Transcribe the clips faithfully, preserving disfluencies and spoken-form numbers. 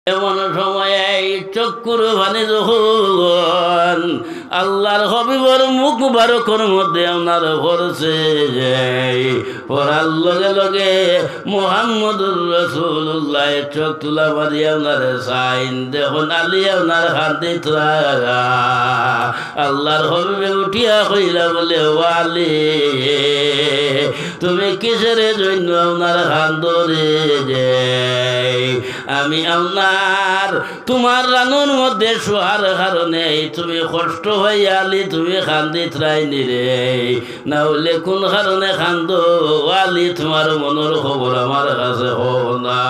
এমন সময় চক্ষুর ভানে যখন আল্লাহর হবিবর মুখ বারকর মধ্যে আপনার ভরছে পড়ার লগে লগে মুহাম্মদুর রাসূলুল্লাহ চোখ তুলা মারি আপনার সাইন দেখুন আলী আপনার হাতে আল্লাহর হবিবে উঠিয়া কইলা বলে ওয়ালি তুমি কিসের জন্য আপনার হাত ধরে যে আমি আপনার তোমার রানুর মধ্যে শোয়ার কারণে তুমি কষ্ট হয়ে আলি তুমি খান্দিত রাইনি রে না হলে কোন কারণে খান্দ আলি তোমার মনের খবর আমার কাছে হো না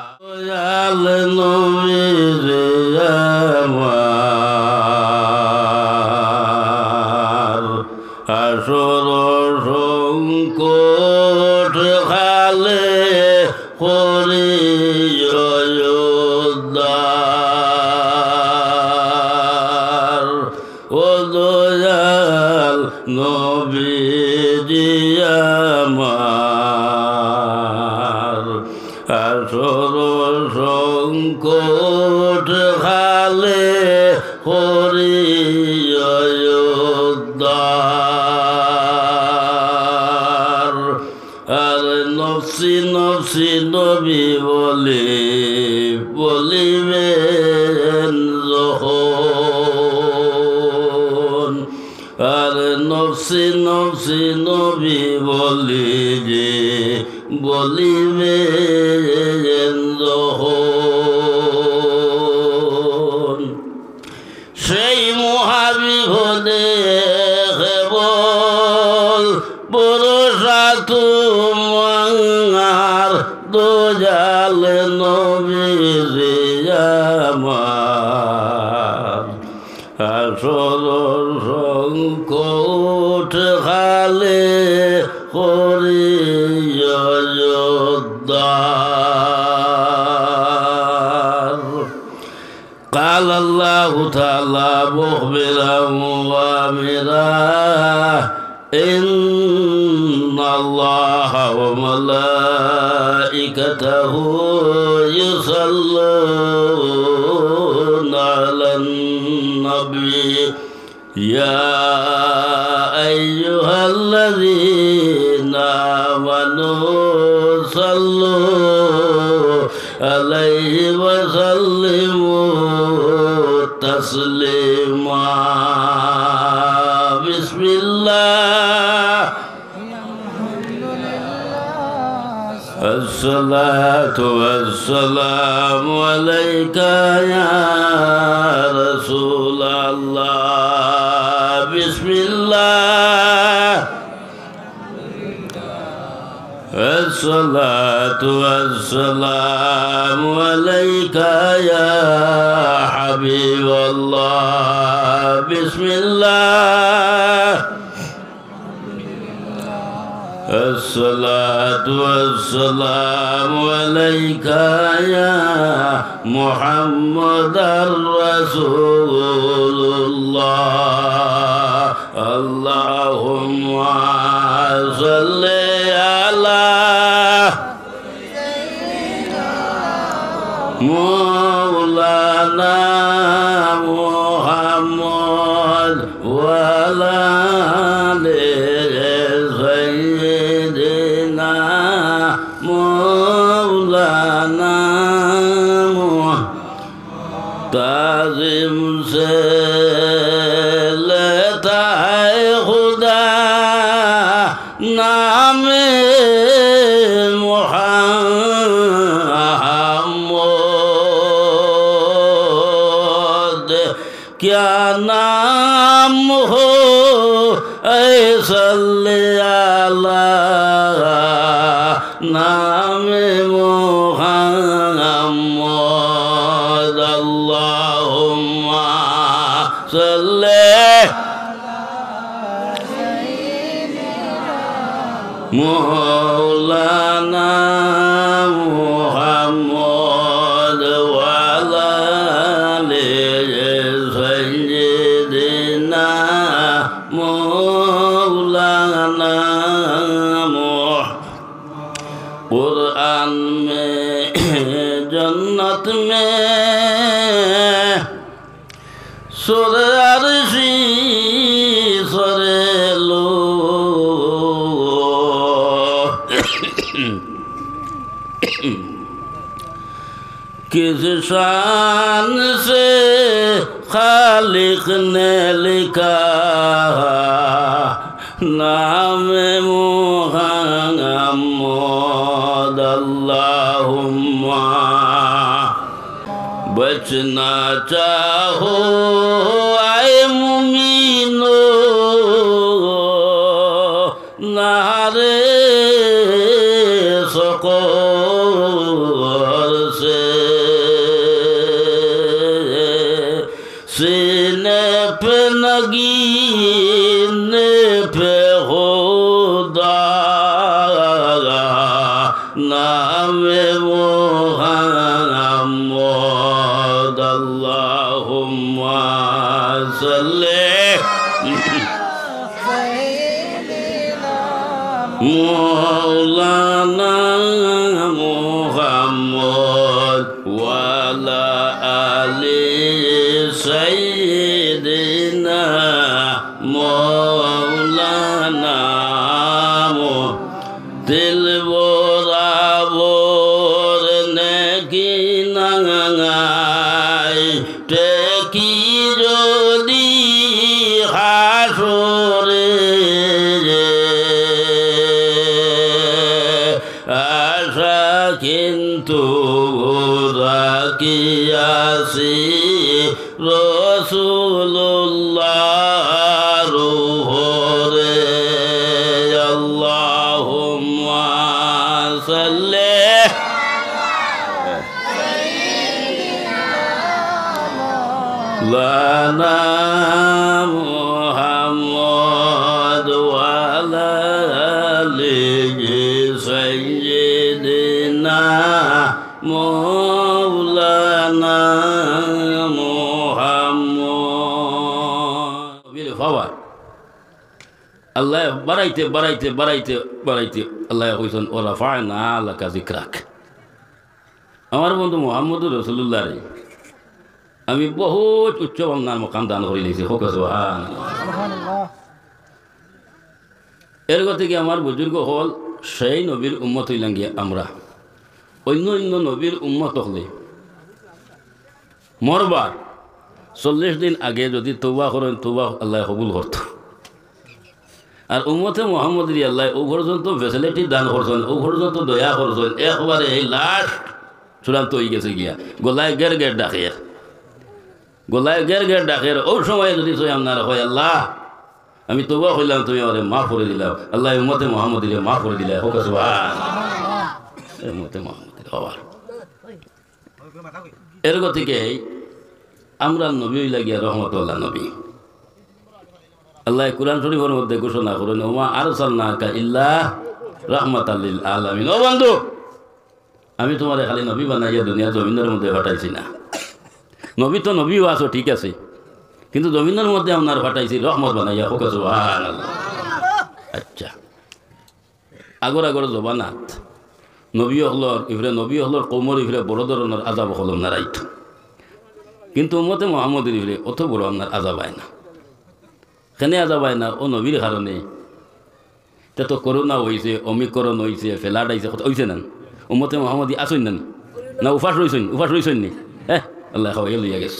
আসর সংকট খালে করি ও দয়াল নবী আমার আসর সংকট খালে হরি অযোধ্যার আর নফসি নফসি নবী বলে বলিবেন যখন আর নফসি নফসি নবী বলি যে বলিবেন যখন সেই মহাবিপদে কেবল ভরসা তোমার দোজাল নবী আমার আসর সংকট খালে করি অযোধ্যার قال الله تعالى مخبرا وامرا إن الله وملائكته يصلون على النبي يا أيها الذين آمنوا صلوا عليه وسلموا تسليما بسم الله الصلاة والسلام عليك يا رسول الله بسم الله الصلاة والسلام عليك يا حبيب الله بسم الله الصلاة والسلام عليك يا محمد رسول الله اللهم صل على مولانا محمد وعلى آل سيدنا مولانا تعظیم سے لیتا ہے خدا نام محمد کیا نام ہو اے صلی اللہ نام محمد اللہم صلی مولانا محمد وعلى آل سيدنا مولانا محمد قرآن میں جنت میں সরে আরশি সরে লো किस शान से खालिक ने लिखा नाम मुहम्मद अल्लाहुम्मा बचना चाहो आए मुमीनो नारे सको सीने पे नगीने पे खुदा नाम मुहम्मद अल्लाहुम्मा सल्ले मौलाना मुहम्मद वाला आले सैयदना मौलाना दिल बोरा बोर ने की नंगाई टेकी जोदी हाशोरे आशा किंतु राकियासी रसूलुल्लाह रूहोरे अल्लाहुम्मा सल्ले लाना मुहम्मद वाला आलिहि सय्यिदना मौलाना আল্লাহ বাড়াইতে বাড়াইতে বাড়াইতে বাড়াইতে আল্লাহ কইছেন ও রাফা'না লাকা যিকরাক। আমার বন্ধু মুহাম্মদুর রাসূলুল্লাহ রে আমি বহুত উচ্চ বন্দার মকাম দান করে লিছি। হোক সুবহানাল্লাহ। এর গতি কি আমার বুজুর্গ হল সেই নবীর উম্মত হইলাম গিয়া আমরা অন্য অন্য নবীর উম্মত হলে মরবার চল্লিশ দিন আগে যদি তওবা করেন তওবা আল্লাহ কবুল করত। আর উম্মতে মুহাম্মদী আল্লাহ ও পর্যন্ত ফেসিলিটি দান করছেন, ও পর্যন্ত দয়া করছেন, একবারে এই লাস্ট চূড়ান্ত হয়ে গেছে গিয়া গলায় গের গের ডাকের গলায় গের গের ডাকের ওই সময় যদি তুই আপনার হয় আল্লাহ আমি তওবা করলাম তুমি আমারে মাফ করে দিলাম, আল্লাহ উম্মতে মুহাম্মদী মাফ করে দিলে। হোক সুবহানাল্লাহ। উম্মতে মুহাম্মদী হওয়ার এর গতিকে আমরা নবী হইলা গিয়া রহমতুল্লাহ নবী। আল্লাহ কুরআন শরীফের মধ্যে ঘোষণা করেন ওমা আরসালনাকা ইল্লা রাহমাতাল লিল আলামিন। ও বন্ধু আমি তোমারে খালি নবী বানাইয়া দুনিয়া জমিনের মধ্যে পাঠাইছি না। নবী তো নবীও আছো ঠিক আছে, কিন্তু জমিনের মধ্যে আপনার পাঠাইছি রহমত বানাইয়া। হোক সুবহানাল্লাহ। আচ্ছা আগর আগর জবানাত নবী হলর ইফরে নবী হলর কৌমর ইফরে বড় ধরনের আজাব হল নারাইত, কিন্তু উম্মতে মুহাম্মদের ইফরে অত বড় আপনার আজাব হয় না। কেন আজাব হয় না? ও নবীর কারণে তে তো করোনা হয়েছে, অমিকরণ হয়েছে, ফেলাট আইছে, হয়েছে না? উম্মতে মুহাম্মদী আসেন না না উপাস রয়েছেন উপাস রয়েছেন নি? হ্যাঁ আল্লাহ খাওয়াইয়া লইয়া গেছে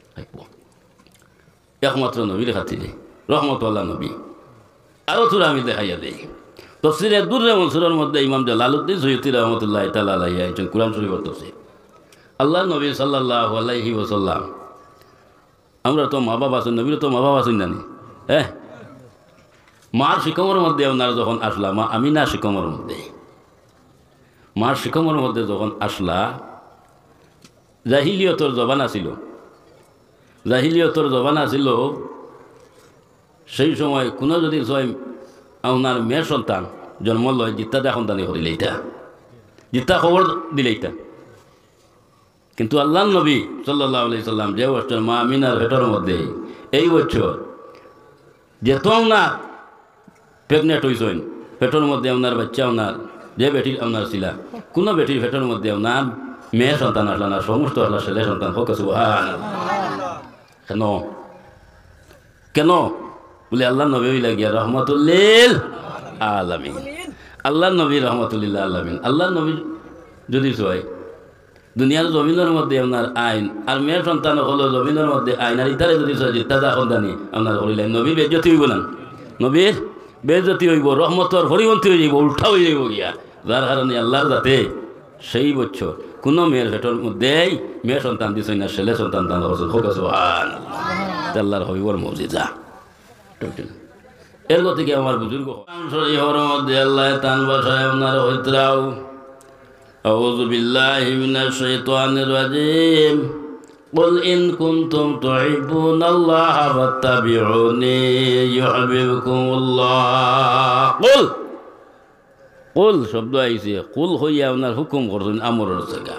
একমাত্র নবীর খাতিরে রহমতুল্লাহ নবী। আরও তোরা আমি দেখাইয়া দেই তফসিরে দুর্রে মনসুরের মধ্যে ইমাম জালালউদ্দিন সৈয়দী রহমতুল্লাহ তাআলা আলাইহি একজন কুরআন শরীফের তফসির। আল্লাহ নবী সাল্লাল্লাহু আলাইহি ওয়াসাল্লাম আমরা তো মা বাবা আছেন, নবীর তো মা বাবা আছেন জানি। হ্যাঁ মার শিকমের মধ্যে আপনারা যখন আসলা, মা আমিনা শিকমের মধ্যে মার শিকমের মধ্যে যখন আসলা, জাহিলিয়তর জবানা ছিল জাহিলিয়তর জবানা ছিল সেই সময় কোনো যদি ছয় আপনার মেয়ের সন্তান জন্ম লয় জিত্তা দা সন্তানে করিলে এটা জিত্তা খবর দিলে এটা। কিন্তু আল্লাহ নবী সাল্লাল্লাহু আলাইহি সাল্লাম যে বছর মা আমিনার ভেটর মধ্যে এই বছর যেত না প্রেগনেন্ট হয়েছেন, পেটের মধ্যে আপনার বাচ্চা আপনার যে বেটির আপনার ছিলা, কোনো বেটির পেটের মধ্যে আপনার মেয়ে সন্তান আসলা না, সমস্ত আসলা ছেলে সন্তান। হোক সুবহানাল্লাহ। কেন কেন বলে আল্লাহ নবী হইলা গিয়া রহমতুল্লিল আলামিন। আল্লাহ নবী রহমতুল্লিল আলামিন। আল্লাহ নবী যদি চয় দুনিয়ার জমিনের মধ্যে আপনার আইন আর মেয়ের সন্তান হলো জমিনের মধ্যে আইন আর ইতারে যদি চয় তাজা সন্তানি আপনার হইলেন নবী বেজ্জতি হইব না, নবীর বেজ্জতি হইব, রহমতর হরিবন্তী হয়ে যাইব, উল্টা হয়ে যাইব গিয়া। যার কারণে আল্লাহর যাতে সেই বছর কোনো মেয়ের ভেটর মধ্যেই মেয়ে সন্তান দিছ না, ছেলে সন্তান দান হোক আল্লাহর হবিবর মৌজিজা। এর গতিকে আমার বুজুর্গ শরীফের মধ্যে আল্লাহ তান ভাষায় আপনার হইতরাও আউযু বিল্লাহি মিনাশ শাইতানির রাজিম قل إن كنتم تحبون الله فاتبعوني يحببكم الله قل قل শব্দ আইছে কুল হইয়া আপনার হুকুম করছেন আমরের জায়গা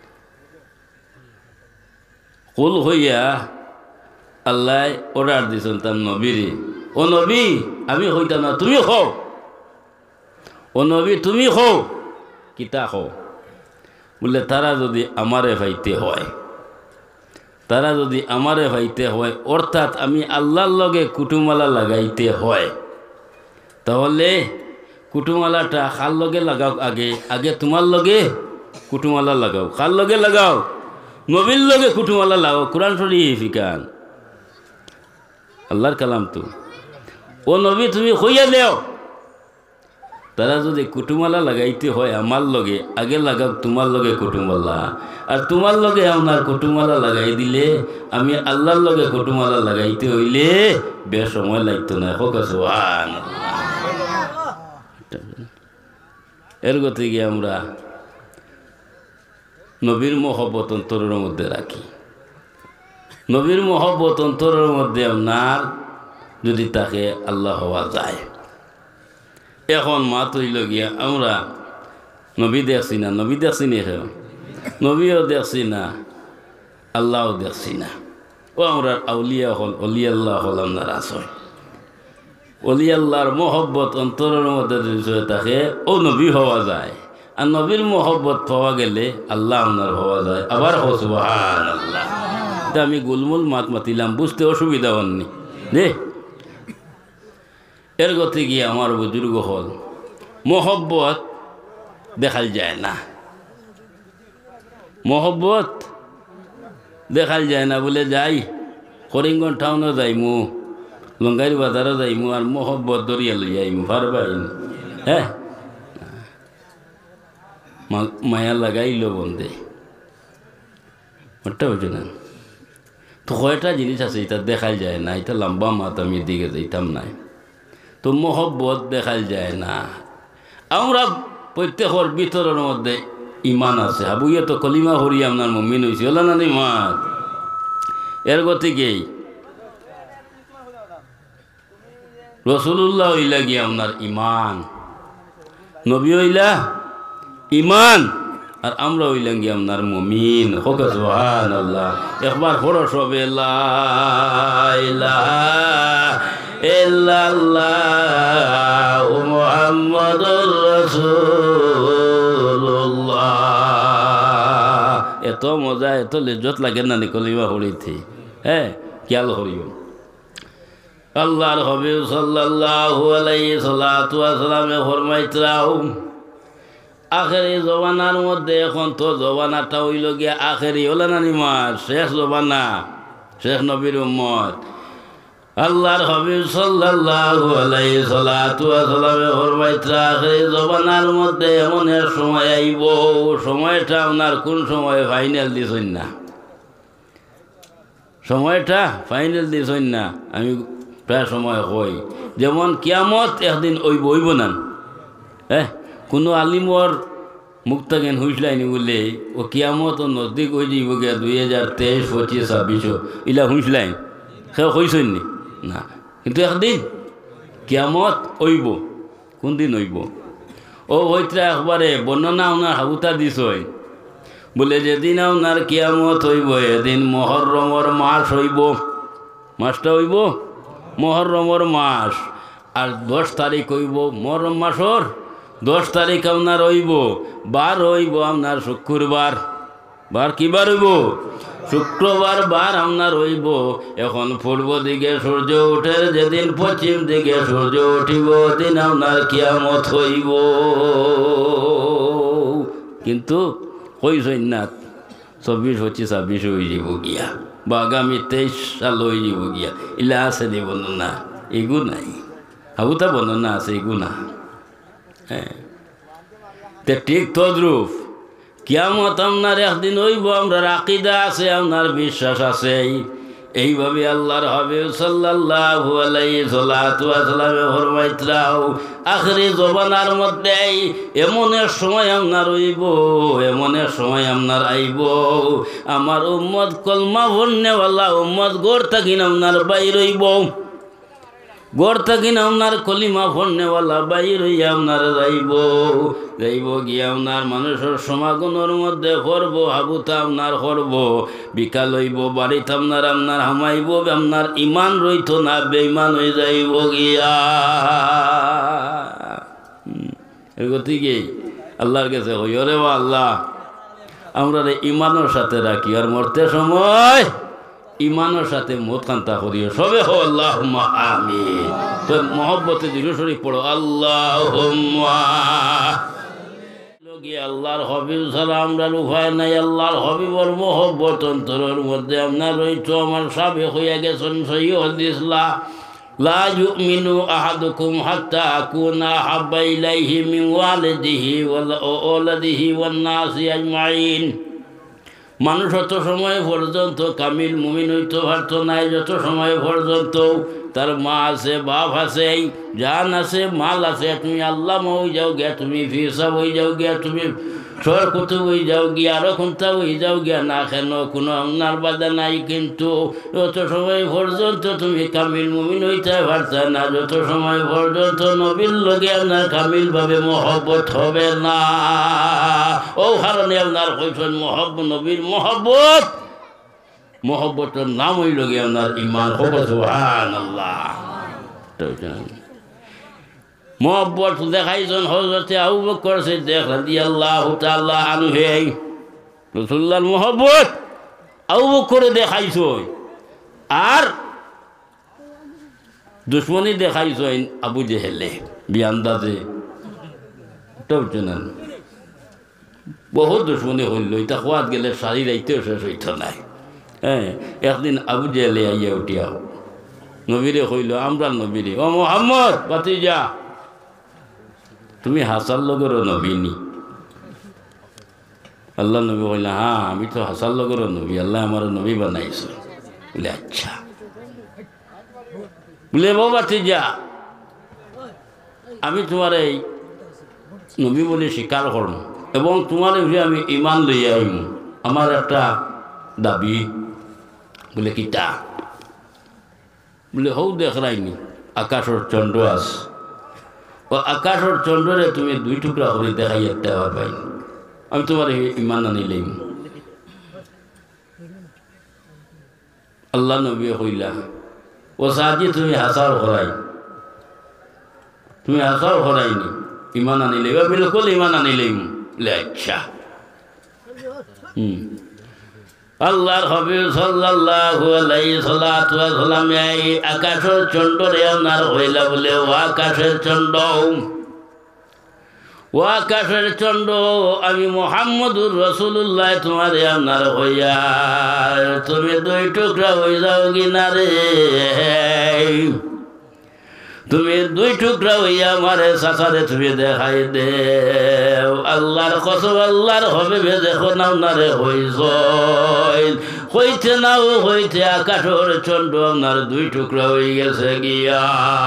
কুল হইয়া আল্লাহ অর্ডার দিয়েছেন তার নবীরে, ও নবী আমি হইতাম না তুমি হও, ও নবী তুমি হও কিতা হও বলে তারা যদি আমারে ভাইতে হয়, তারা যদি আমারে ভাইতে হয় অর্থাৎ আমি আল্লাহর লগে কুটুমালা লাগাইতে হয়, তাহলে কুটুমালাটা কার লগে লাগাও, আগে আগে তোমার লগে কুটুমালা লাগাও। কার লগে লাগাও? নবীর লগে কুটুমালা লাগাও। কোরআন শরীফ ইকান আল্লাহর কালাম তো। ও নবী তুমি হইয়া দেও, তারা যদি কুটুমালা লাগাইতে হয় আমার লগে আগে লাগাও তোমার লগে কুটুমালা, আর তোমার লগে আপনার কুটুমালা লাগাই দিলে আমি আল্লাহর লগে কুটুমালা লাগাইতে হইলে বেশ সময় লাগতো না। হোক সুবহানাল্লাহ। এর গতি গিয়ে আমরা নবীর মহব্বত অন্তরের মধ্যে রাখি। নবীর মহব্বত অন্তরের মধ্যে আপনার যদি তাকে আল্লাহ হওয়া যায়। এখন মা তৈল গিয়া আমরা নবী দেখছি না, নবী দেখছি না, নবীও দেখছি না, আল্লাহও দেখছি না। ও আমরা আউলিয়া হল, অলি আল্লাহ হল আপনার আশ্রয়। অলি আল্লাহর মহব্বত অন্তরের মধ্যে যদি থাকে ও নবী হওয়া যায়, আর নবীর মহব্বত পাওয়া গেলে আল্লাহ আপনার হওয়া যায়। আবার হো সুবহানাল্লাহ। তা আমি গুলমুল মাত মাতিলাম, বুঝতে অসুবিধা হননি দে। এর গতি গিয়ে আমার বুজুর্গ হল মহব্বত দেখাল যায় না, মহব্বত দেখাল যায় না বলে যাই করিমগঞ্জ টাউনও যাইমু, লঙ্গাইর বাজারও যাইমু, আর মহব্বত দরিয়া লই যাইমু পারবাইন। হ্যাঁ মায়া লাগাইল বন্ধে ওটা বুঝে না। তো কয়টা জিনিস আছে এটা দেখাল যায় না, এটা লম্বা মাত আমি দিকে যাইতাম নাই। তো মহব্বত দেখাল যায় না। আমরা প্রত্যেকের ভিতরের মধ্যে ইমান আছে, হাবুইয়া তো কলিমা হরি আপনার মুমিন হয়েছে হল না ইমান। এর গতিকেই রসুল্লাহ হইলা গিয়ে আপনার ইমান, নবী হইলা ইমান, আর আমরা হইলাম গিয়ে আপনার মুমিন। হোক সুবহানাল্লাহ। একবার পড়ো সবে লা ইলাহা ইল্লাল্লাহু মুহাম্মাদুর রাসূলুল্লাহ। এত মজা এত লিজ্জত লাগে না কলিমা হরিতে। হ্যাঁ খেয়াল হরিও আল্লাহর হাবিব সাল্লাল্লাহু আলাইহি সাল্লাতু ওয়া সাল্লামে ফরমাইতরাও আখেরি জবানার মধ্যে, এখন তো জবানাটা হইল গিয়া আখেরি হলে না নিমার শেষ জবানা, শেষ নবীর উম্মত। আল্লাহর হাবিব সাল্লাল্লাহু আলাইহি সাল্লাতু ওয়া সাল্লামে ফরমাইতরা আখেরি জবানার মধ্যে এমন এক সময় আইব, সময়টা আপনার কোন সময় ফাইনাল দিছেন না, সময়টা ফাইনাল দিছেন না। আমি প্রায় সময় কই যেমন কিয়ামত একদিন ওইব ওইব না। হ্যাঁ কোনো আলিমর মুক্তা জ্ঞান হুঁসলাইনি বলে ও কিয়ামত ও নজদিক হয়ে যাইব গিয়া দুই হাজার তেইশ পঁচিশ ছাব্বিশও ইলা হুঁসলাইন সে কইসেন নি না, কিন্তু একদিন কিয়ামত ওইব। কোন দিন ওইব? ও হইতরা একবারে বর্ণনা ওনার হাবুতা দিস বলে যেদিন আপনার কিয়ামত হইব এদিন মহরমর মাস হইব। মাসটা হইব মহরমর মাস, আর দশ তারিখ হইব মহরম মাসর দশ তারিখ আপনার হইব, বার হইব আপনার শুক্রবার। বার কি বার হইব? শুক্রবার বার আপনার হইব এখন পূর্ব দিকে সূর্য উঠে যেদিন পশ্চিম দিকে সূর্য উঠিব দিন আপনার কিয়ামত হইব কিন্তু কইসই না চব্বিশ পঁচিশ ছাব্বিশ হয়ে যাব গিয়া বা আগামী তেইশ সাল হয়ে যাব গিয়া ইলা আছে নি বর্ণনা এগু নাই হাবুতা বর্ণনা আছে এগু না হ্যাঁ তে ঠিক তদ্রূপ কিয়ামত আপনার একদিন হইব আমরা আকিদা আছে আপনার বিশ্বাস আছে এইভাবে আল্লাহর হাবিব সাল্লাল্লাহু আলাইহি সাল্লামে ফরমাইতরাও আখিরি জমানার মধ্যে এমন এক সময় আপনার হইব এমন এক সময় আপনার আইব আমার উম্মত কলমা পড়নেওয়ালা উম্মত গোর থাকিন আপনার বাইর হইব গোর থাকিন আপনার কলিমা পড়নেওয়ালা বাইর হইয়া আপনার যাইব যাইব গিয়ে আপনার মানুষের সমাগমের মধ্যে করবো হাবুতা আপনার করব বিকাল হইব বাড়িতে আপনার আপনার হামাইব আপনার ইমান রইত না বেঈমান হয়ে যাইব গিয়া এর গতিকে আল্লাহর কাছে হই রে আল্লাহ আমরা ইমানের সাথে রাখি আর মরতে সময় ইমানের সাথে মত কান্তা করিও সবে হো আল্লাহুম্মা আমিন তো মহব্বতে দিল শরীফ পড়ো আল্লাহুম্মা লগি আল্লাহর হাবিব ছাড়া আমরা উপায় নাই আল্লাহর হাবিবর মহব্বত অন্তরের মধ্যে আপনার রইতো আমার সাবেক হইয়া গেছেন সহিহ হাদিস লা লা ইউমিনু আহাদুকুম হাত্তা আকুনা হাব্বা ইলাইহি মিন ওয়ালিদিহি ওয়া ওয়ালাদিহি ওয়ান নাসি আজমাইন মানুষ যত সময় পর্যন্ত কামিল মুমিন হইতে পারত নাই যত সময় পর্যন্ত তার মা আছে বাপ আছে জান আছে মাল আছে তুমি আল্লাহ হয়ে যাও গিয়া তুমি ফিরসাব হয়ে যাও গিয়া তুমি সর কুতুব হয়ে যাও গিয়া আরো কোনটা হয়ে যাও গিয়া না কেন কোনো আপনার বাধা নাই কিন্তু যত সময় পর্যন্ত তুমি কামিল মুমিন হইতে পারত না যত সময় পর্যন্ত নবীর লগে আপনার কামিলভাবে মহব্বত হবে না ও কারণে আপনার কইছেন মহব্বত নবীর মহব্বত মহব্বতের নাম হইল গিয়ে আপনার ইমান সুবহানাল্লাহ মহব্বত দেখাইছেন হযরতে আবু বকর সিদ্দিক রাদিয়াল্লাহু তাআলা আনহু রাসূলুল্লাহর মহব্বত আবু বকর দেখাইছেন আর দুশমনী দেখাইছেন আবু জেহেলে বিআন্দাজে তো জানেন বহুত দুশমনী হইল এটা খোয়াত গেলে সারি রাইতেও শেষ হইত নাই হ্যাঁ একদিন আবু জেহেলে আইয়া উঠিয়া নবীরে কইল আমরা নবীরে ও মোহাম্মদ ভাতিজা তুমি হাসার লগেরও নবী নি আল্লাহ নবী কইলা হ্যাঁ আমি তো হাসার লগেরও নবী আল্লাহ আমার নবী বানাইছে বলে আচ্ছা বলে বউ ভাতিজা আমি তোমার এই নবী বলে স্বীকার করব এবং তোমার উপরে আমি ইমান লইয়া আইম আমার একটা দাবি বলে কিতা বলে হৌ দেখরাইনি আকাশের চন্দ্র আস ও আকাশের চন্দ্রে তুমি দুই টুকরা করে দেখাইয়া দেওয়া পাই আমি তোমার ইমান আনিলাম আল্লাহ নবী কইলা ও সাজি তুমি হাসার করাই তুমি হাসার করাইনি ইমান আনিলে বিলকুল ইমান আনিলাম বলে আচ্ছা হুম আল্লাহর হাবিব সাল্লাল্লাহু আলাইহি সাল্লাম এই আকাশের চন্দ্রে আপনার হইলা বলে ও আকাশের চন্দ্র ও আকাশের চন্দ্র আমি মুহাম্মদুর রাসূলুল্লাহ তোমার আপনার হইয়া তুমি দুই টুকরা হয়ে যাও কিনা রে তুমি দুই টুকরা হইয়া আমারে সাসারে তুমি দেখাই দে আল্লাহর কসম আল্লাহর হবে দেখো না আপনারে হইছ হইতে নাও হইতে আকাশের চন্দ্র আপনার দুই টুকরা হয়ে গেছে গিয়া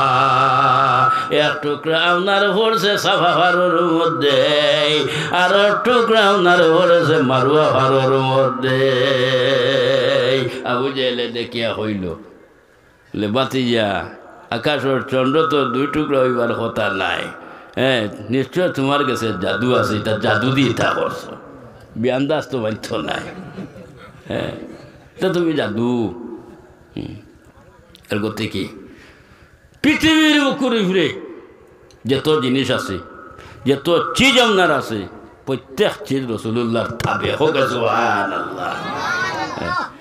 এক টুকরা আপনার পড়ছে সাফা ফারোর মধ্যে আর টুকরা আপনার পড়েছে মারুয়া ফারোর মধ্যে আবু জেহেলে দেখিয়া হইল বলে বাতিজা আকাশের চন্দ্র তো দুই টুকরা হইবার কথা নাই হ্যাঁ নিশ্চয় তোমার কাছে জাদু আছে এটা জাদু দিয়ে তা করছো বিয়ান্দাজ তো বাধ্য নাই হ্যাঁ তা তুমি জাদু এর গতি কি পৃথিবীর বুকুরে ফিরে যত জিনিস আছে যত চিজ আপনার আছে প্রত্যেক চিজ রাসূলুল্লাহর তাবে হোক সুবহানাল্লাহ।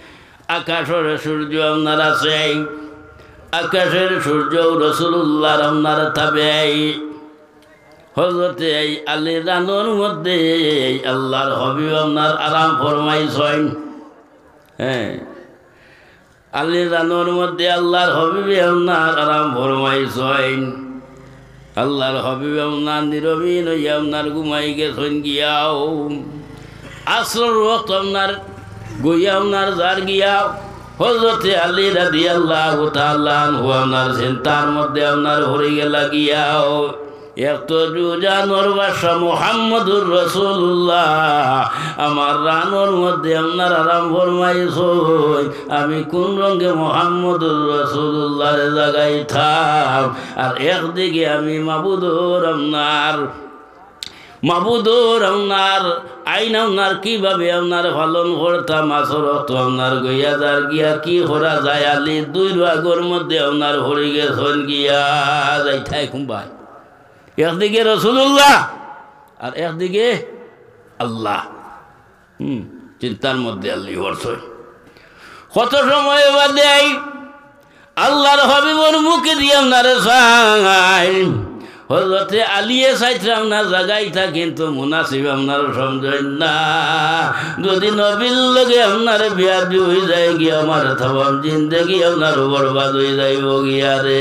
আকাশের সূর্য আপনার আছে, আকাশের সূর্য রাসূলুল্লাহর আপনার তাবেঈ হযরতে আলী রানোর মধ্যে আল্লাহর হাবিব আপনার আরাম ফরমাইছেন। হ্যাঁ, আলী রানোর মধ্যে আল্লাহর হাবিব আপনার আরাম ফরমাইছেন। আল্লাহর হাবিব আপনার নিরবিন হইয়া আপনার ঘুমাই গেছেন গিয়াও, আসর ওয়াক্ত আপনার গইয়া আপনার যার গিয়াও হযরতে আলী রাদিয়াল্লাহু তাআলা আনহু আপনার চিন্তার মধ্যে আপনার হরে গেলা গিয়াও এত জানোর বাসা মুহাম্মদুর রাসূলুল্লাহ আমার রানোর মধ্যে আপনার আরাম ফরমাইছেন। আমি কোন রঙে মুহাম্মদুর রাসূলুল্লাহর জায়গায় থাম, আর একদিকে আমি মাবুদুর আপনার মাবুদুর আপনার আইন আপনার কীভাবে আপনার পালন করতাম, আসরত আপনার গইয়া যার গিয়া কি করা যায়। আলী দুই রাগর মধ্যে আপনার হরে গেছেন গিয়া যাইথাই খুম্বাই, একদিকে রাসূলুল্লাহ আর একদিকে আল্লাহ। হুম চিন্তার মধ্যে আল্লাহ বলছেন। কত সময় বাদে আল্লাহর হাবিবর মুখে দিয়ে আপনার চাই হযরতে আলিয়ে চাইছে আপনার জায়গাইটা, কিন্তু মুনাসিব আপনার সমঝেন না। যদি নবীর লগে আপনার বিয়া হয়ে যায় গিয়া আমার থাম জিন্দগি আপনার বরবাদ হয়ে যাইব গিয়া রে।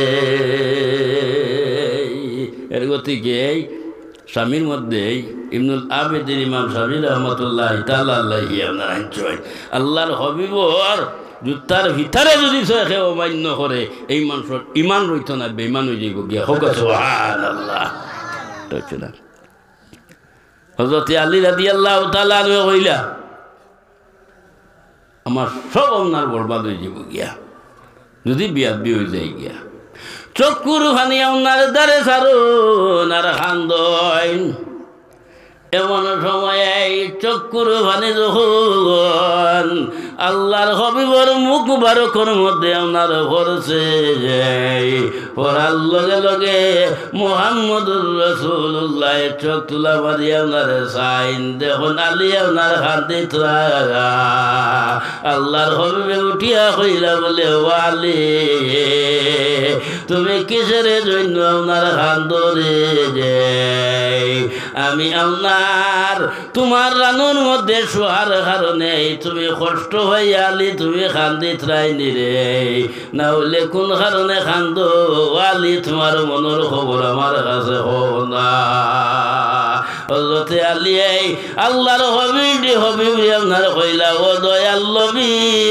এর গতিকে স্বামীর মধ্যে ইবনুল আবেদিন ইমাম শাফি রহমতুল্লাহ তাআলা আলাইহি আপনার আইন আল্লাহর হাবিবর জুতার ভিতরে যদি সে অমান্য করে এই মানুষের ইমান রইত না, বেঈমান হয়ে যাইব গিয়া। হোক সুবহানাল্লাহ। হযরত আলী রাদিয়াল্লাহু তাআলা আনহু কইলা আমার সব আপনার বরবাদ হয়ে যাব গিয়া যদি বিয়াদবি হয়ে যায় গিয়া। চক্ষুর ফানি আপনার দ্বারে সারুন আর খান্দন, এমন সময় চক্ষুর ফানি যখন আল্লাহর হাবিবর মুখ বারকর মধ্যে আপনার পড়ছে, পড়ার লগে লগে মুহাম্মদুর রাসূলুল্লাহ চোখ তুলা মারি আপনার সাইন দেখুন আলী আপনার হাতে আল্লাহর হাবিবে উঠিয়া কইলা বলে ওয়ালি তুমি কিসের জন্য আপনার হাত ধরে যে আমি আপনার তোমার রানুর মধ্যে শোয়ার কারণে তুমি কষ্ট হয়ে আলি তুমি খান্দিত রাইনি রে, না হলে কোন কারণে খান্দ আলি তোমার মনের খবর আমার কাছে হো না। হযরতে আলী আল্লাহর হাবিব হাবিব আপনার কইলা ও দয়াল নবী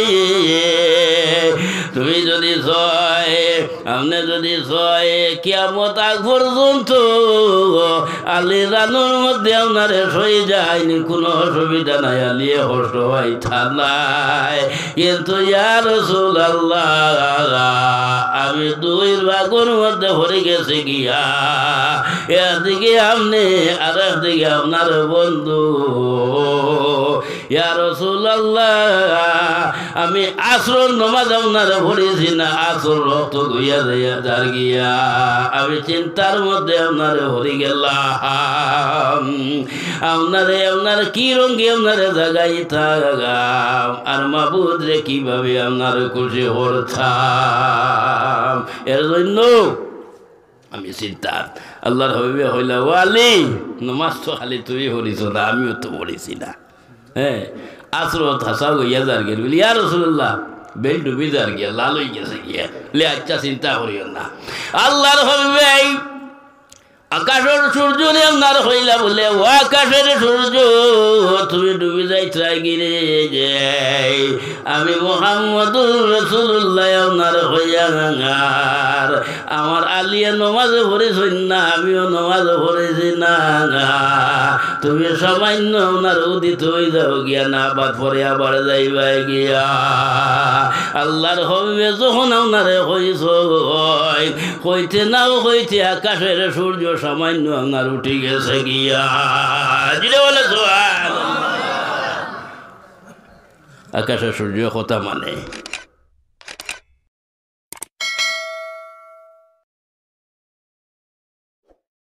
তুমি যদি ছয় আপনি যদি ছয় কিয়ামত আগ পর্যন্ত আলী রানুর মধ্যে আপনারে সই যায়নি, কোনো অসুবিধা নাই, আলিয়ে কষ্ট হয় তা নাই। কিন্তু ইয়া রাসূলুল্লাহ আমি দুই ভাগের মধ্যে ভরে গেছে গিয়া, একদিকে আপনি আর একদিকে আপনার বন্ধু। ইয়া রাসূলুল্লাহ আমি আসর নামাজ আপনার পড়েছি না, আসর রক্ত গইয়া যাইয়া যার গিয়া আমি চিন্তার মধ্যে আপনার হরি গেলাম। আপনারে আপনার কি রঙে আপনারে জাগাই থাকাম আর মাবুদ রে কিভাবে আপনার খুশি করতাম, এর জন্য আমি চিন্তা। আল্লাহর হাবিবে হইলা ও আলী নমাজ তো খালি তুই পড়িস না, আমিও তো পড়েছি না। হ্যাঁ আসরত হাসা গইয়া যার গেল বলি ইয়া রাসূলুল্লাহ বেল ডুবি যার গিয়া লাল হয়ে গেছে গিয়া লে আচ্ছা চিন্তা করিও না। আল্লাহর হাবিবে আকাশের সূর্য আপনার হইলা বলে ও আকাশের সূর্য তুমি ডুবি যাই চাই গিরে যে আমি মুহাম্মদুর রাসূলুল্লাহ আপনার হইয়া গাঙ্গার আমার আলিয়া নমাজে পড়েছি না, আমিও নমাজে পড়েছি না, তুমি সামান্য আপনার উদিত হয়ে যাও গিয়া না বাদ পরে আবার যাইবাই গিয়া। আল্লাহর হাবিবে যখন আপনারে কইছ কইতে নাও কইতে আকাশের সূর্য সামান্য আপনার উঠে গেছে গিয়া। বলে আকাশের সূর্য কথা মানে